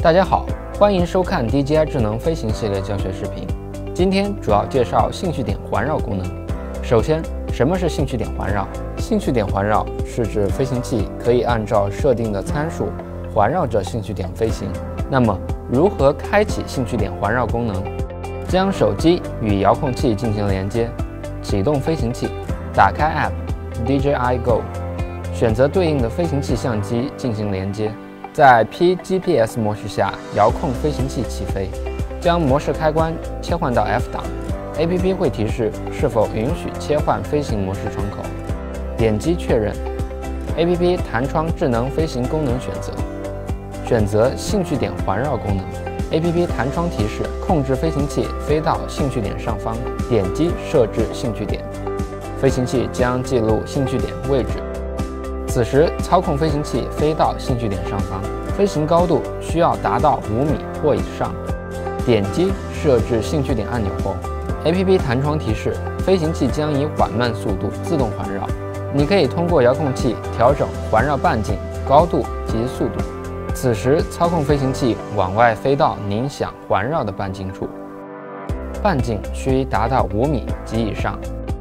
大家好，欢迎收看 DJI 智能飞行系列教学视频。今天主要介绍兴趣点环绕功能。首先，什么是兴趣点环绕？兴趣点环绕是指飞行器可以按照设定的参数环绕着兴趣点飞行。那么，如何开启兴趣点环绕功能？将手机与遥控器进行连接，启动飞行器，打开 App DJI Go， 选择对应的飞行器相机进行连接。在 PGPS 模式下，遥控飞行器起飞，将模式开关切换到 F 档 ，APP 会提示是否允许切换飞行模式窗口，点击确认 ，APP 弹窗智能飞行功能选择兴趣点环绕功能 ，APP 弹窗提示控制飞行器飞到兴趣点上方，点击设置兴趣点，飞行器将记录兴趣点位置。此时，操控飞行器飞到兴趣点上方，飞行高度需要达到5米或以上。点击设置兴趣点按钮后 ，APP 弹窗提示飞行器将以缓慢速度自动环绕。你可以通过遥控器调整环绕半径、高度及速度。此时，操控飞行器往外飞到您想环绕的半径处，半径需达到5米及以上。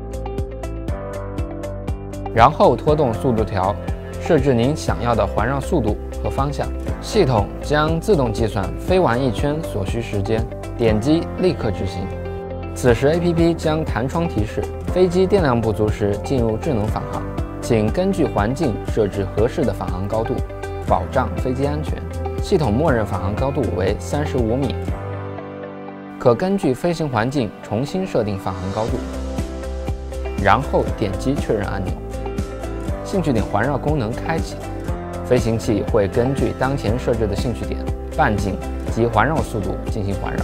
然后拖动速度条，设置您想要的环绕速度和方向。系统将自动计算飞完一圈所需时间，点击立刻执行。此时 APP 将弹窗提示飞机电量不足时进入智能返航，请根据环境设置合适的返航高度，保障飞机安全。系统默认返航高度为35米，可根据飞行环境重新设定返航高度，然后点击确认按钮。兴趣点环绕功能开启，飞行器会根据当前设置的兴趣点、半径及环绕速度进行环绕。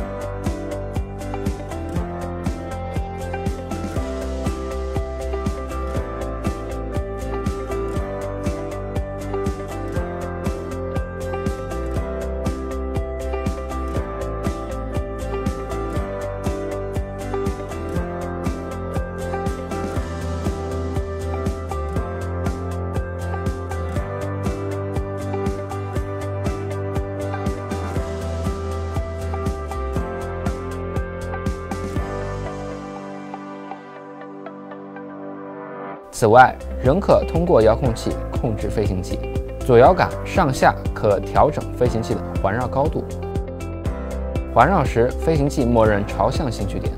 此外，仍可通过遥控器控制飞行器，左摇杆上下可调整飞行器的环绕高度。环绕时，飞行器默认朝向兴趣点。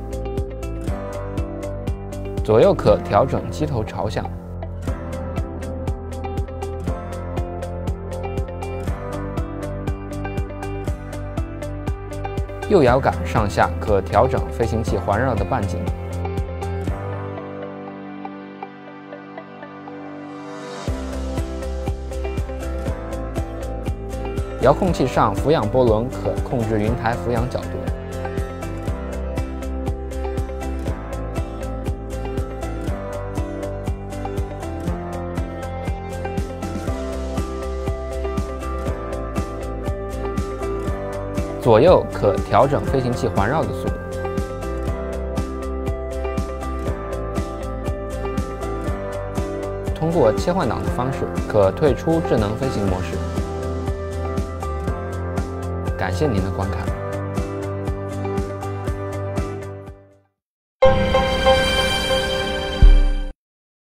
左右可调整机头朝向。右摇杆上下可调整飞行器环绕的半径。遥控器上俯仰波轮可控制云台俯仰角度。左右可调整飞行器环绕的速度。通过切换档的方式，可退出智能飞行模式。感谢您的观看。